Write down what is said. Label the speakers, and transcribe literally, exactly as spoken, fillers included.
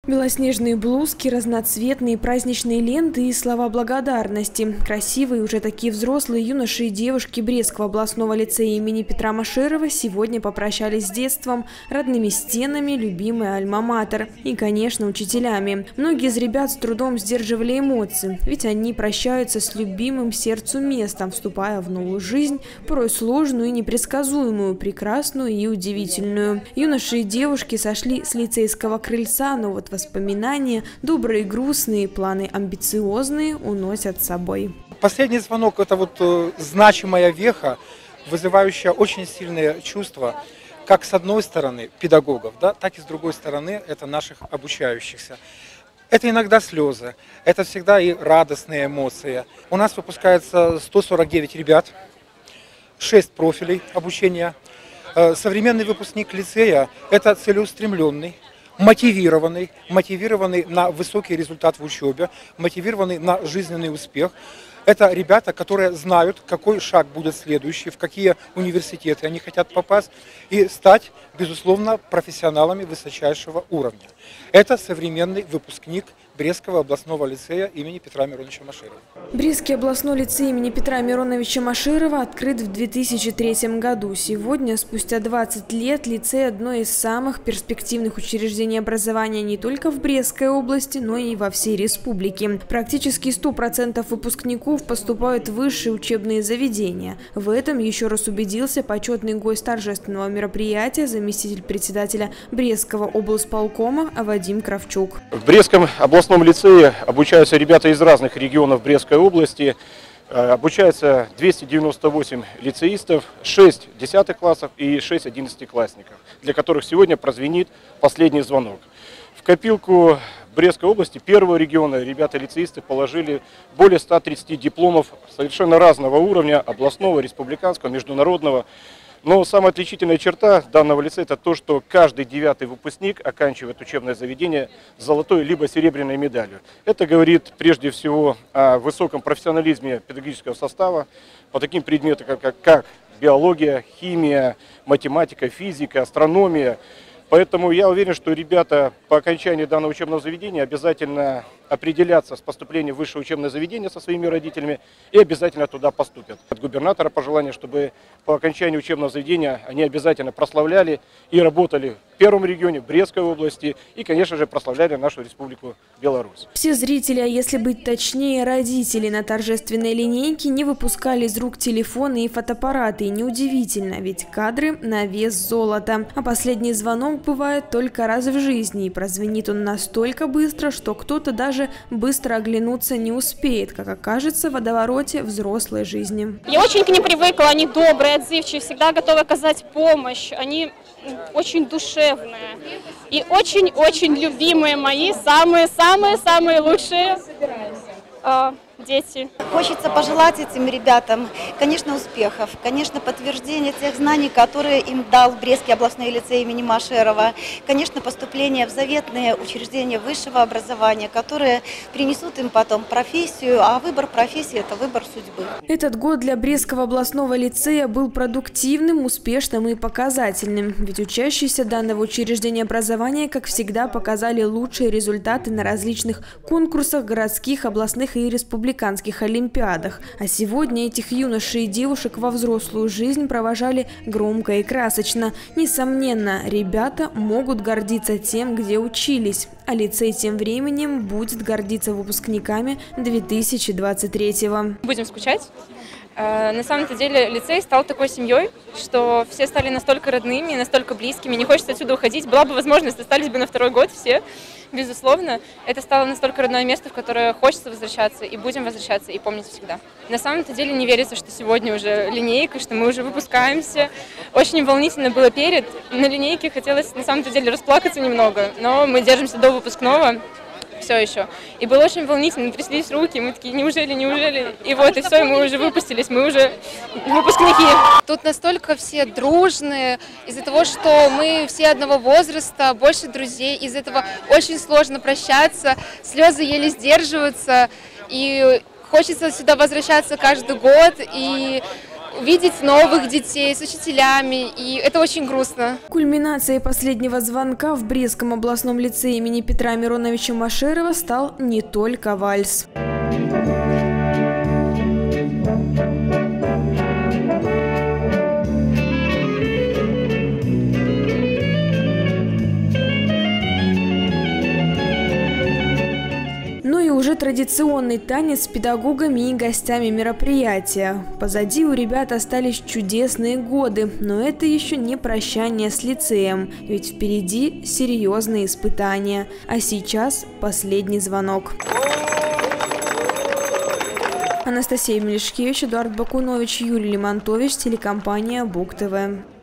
Speaker 1: Белоснежные блузки, разноцветные праздничные ленты и слова благодарности. Красивые уже такие взрослые юноши и девушки Брестского областного лицея имени Петра Машерова сегодня попрощались с детством, родными стенами, любимой альма-матер и, конечно, учителями. Многие из ребят с трудом сдерживали эмоции, ведь они прощаются с любимым сердцу местом, вступая в новую жизнь, порой сложную и непредсказуемую, прекрасную и удивительную. Юноши и девушки сошли с лицейского крыльца, но вот воспоминания, добрые и грустные, планы амбициозные уносят с собой.
Speaker 2: Последний звонок – это вот э, значимая веха, вызывающая очень сильные чувства, как с одной стороны педагогов, да, так и с другой стороны это наших обучающихся. Это иногда слезы, это всегда и радостные эмоции. У нас выпускается сто сорок девять ребят, шесть профилей обучения. Э, современный выпускник лицея – это целеустремленный, мотивированный, мотивированный на высокий результат в учебе, мотивированный на жизненный успех. Это ребята, которые знают, какой шаг будет следующий, в какие университеты они хотят попасть и стать, безусловно, профессионалами высочайшего уровня. Это современный выпускник Брестского областного лицея имени Петра Мироновича Машерова.
Speaker 1: Брестский областной лицей имени Петра Мироновича Машерова открыт в две тысячи третьем году. Сегодня, спустя двадцать лет, лицей – одно из самых перспективных учреждений образования не только в Брестской области, но и во всей республике. Практически сто процентов выпускников поступают в высшие учебные заведения. В этом еще раз убедился почетный гость торжественного мероприятия, заместитель председателя Брестского облсполкома Вадим Кравчук.
Speaker 3: В Брестском областном лицее обучаются ребята из разных регионов Брестской области. Обучается двести девяносто восемь лицеистов, шесть десятых классов и шесть одиннадцатиклассников, для которых сегодня прозвенит последний звонок. В копилку Брестской области, первого региона, ребята-лицеисты положили более ста тридцати дипломов совершенно разного уровня, областного, республиканского, международного. Но самая отличительная черта данного лицея – это то, что каждый девятый выпускник оканчивает учебное заведение с золотой либо серебряной медалью. Это говорит прежде всего о высоком профессионализме педагогического состава по таким предметам, как, как биология, химия, математика, физика, астрономия. Поэтому я уверен, что ребята по окончании данного учебного заведения обязательно определятся с поступлением в высшее учебное заведение со своими родителями и обязательно туда поступят. От губернатора пожелание, чтобы по окончании учебного заведения они обязательно прославляли и работали в первом регионе, Брестской области и, конечно же, прославляли нашу республику Беларусь.
Speaker 1: Все зрители, а если быть точнее, родители на торжественной линейке не выпускали из рук телефоны и фотоаппараты. И неудивительно, ведь кадры на вес золота. А последний звонок бывает только раз в жизни, и прозвенит он настолько быстро, что кто-то даже быстро оглянуться не успеет, как окажется в водовороте взрослой жизни.
Speaker 4: Я очень к ним привыкла, они добрые, отзывчивые, всегда готовы оказать помощь, они очень душевные и очень-очень любимые мои, самые-самые-самые лучшие э, дети.
Speaker 5: Хочется пожелать этим ребятам, конечно, успехов, конечно, подтверждения тех знаний, которые им дал Брестский областной лицей имени Машерова, конечно, поступление в заветные учреждения высшего образования, которые принесут им потом профессию, а выбор профессии – это выбор судьбы.
Speaker 1: Этот год для Брестского областного лицея был продуктивным, успешным и показательным, ведь учащиеся данного учреждения образования, как всегда, показали лучшие результаты на различных конкурсах городских, областных и республиканских олимпиадах. А сегодня этих юношей и девушек во взрослую жизнь провожали громко и красочно. Несомненно, ребята могут гордиться тем, где учились. А лицей тем временем будет гордиться выпускниками две тысячи двадцать третьего.
Speaker 4: Будем скучать. На самом-то деле лицей стал такой семьей, что все стали настолько родными, настолько близкими, не хочется отсюда уходить. Была бы возможность, остались бы на второй год все, безусловно. Это стало настолько родное место, в которое хочется возвращаться, и будем возвращаться, и помнить всегда. На самом-то деле не верится, что сегодня уже линейка, что мы уже выпускаемся. Очень волнительно было перед. На линейке хотелось на самом-то деле расплакаться немного, но мы держимся до выпускного. Все еще. И было очень волнительно, тряслись руки, мы такие, неужели, неужели? И вот, и все, и мы уже выпустились, мы уже выпускники.
Speaker 6: Тут настолько все дружные, из-за того, что мы все одного возраста, больше друзей, из-за этого очень сложно прощаться, слезы еле сдерживаются, и хочется сюда возвращаться каждый год, и увидеть новых детей с учителями, и это очень грустно.
Speaker 1: Кульминацией последнего звонка в Брестском областном лицее имени Петра Мироновича Машерова стал не только вальс. Ну и уже традиционный танец с педагогами и гостями мероприятия. Позади у ребят остались чудесные годы, но это еще не прощание с лицеем, ведь впереди серьезные испытания. А сейчас последний звонок. Анастасия Мелешкевич, Эдуард Бакунович, Юрий Лимонтович, телекомпания Буг ТВ.